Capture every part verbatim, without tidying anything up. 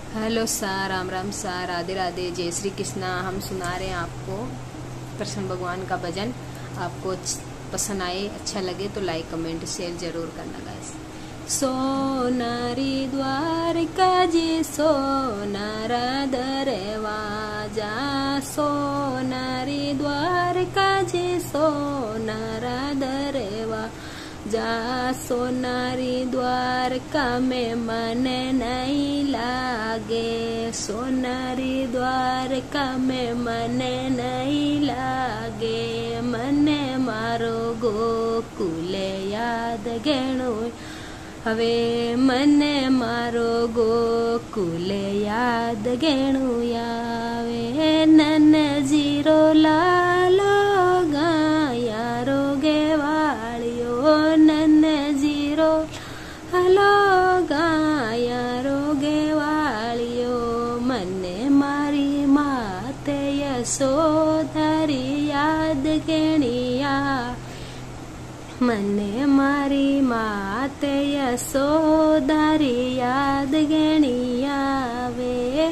Hello sir, Ram Ram sir, Radhe Radhe, जय श्री कृष्णा। हम सुना रहे हैं आपको कृष्ण भगवान का भजन। आपको पसंद आए, अच्छा लगे तो लाइक कमेंट शेयर जरूर करना गाइस। सोनारी द्वारका जी सोनारा दरवाजा, सोनारी द्वारका जी सोनारा दरवाजा, सोनारी द्वारका में मन नहीं लागे, सोनारी द्वारका में मन नहीं लागे, मन मारो गोकुल याद गेणु हवे, मन मारो गोकुल याद गेणु आवे, नन जीरो लालो गायारो गेवाळियो, नन जीरो हलो गायारो गेवाळियो, मने मारी माते यशोधरी याद गेणिया, मने मारी माते यशोधरी याद गेणिया वे,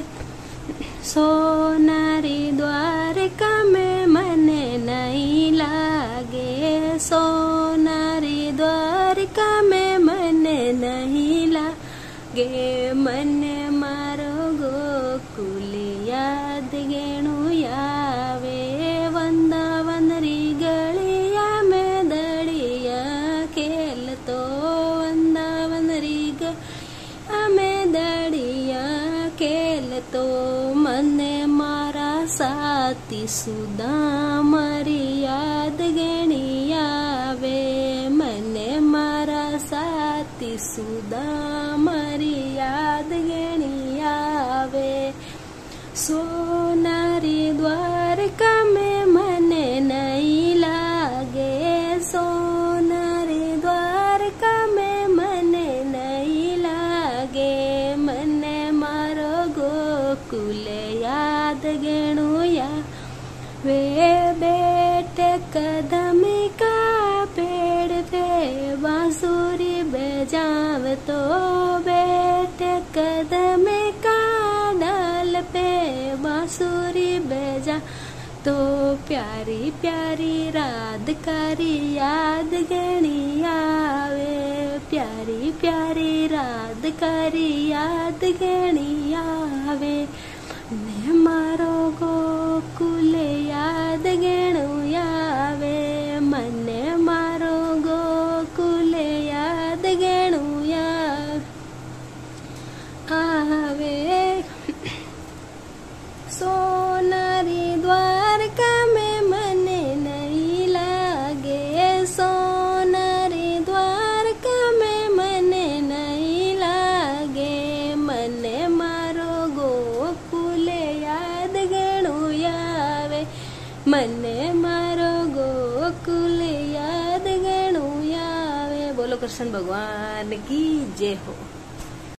सोनारी द्वारका में मन नहीं लागे, सोनारी द्वारका में मन नहीं लागे, मन मारो गोकुल याद गेणु यावे, वृंदावनरी गलिया में दड़िया खेल तो, वृंदावनरी गलिया में दड़िया खेल तो, मन मारा साथी सुदामरी याद गेणिया वे, मन मारा साथी सुदामरी याद गेणिया वे, सोनारी द्वारका में मन नहीं लागे, सोनारी द्वारका में मन नहीं लागे, मन मारो गोकुल याद गेणु या वे, बेटे कदम का पेड़ पे बांसुरी बजाव तो, बेटे कदम का डाल पे बांसुरी बजा तो, प्यारी प्यारी राधकारी याद गेणिया वे, प्यारी प्यारी राधकारी याद गेणिया वे, ने मारो गोकुल याद गेणु यावे, मने मारो गोकुल याद गेणु आवे, सोनारी द्वारका में मन नहीं लागे, सोनारी द्वारका में मन नहीं लागे, मन मारो गोकुल याद गेणु यावे, मन मारो गोकुल याद गेणु यावे। बोलो कृष्ण भगवान की जय हो।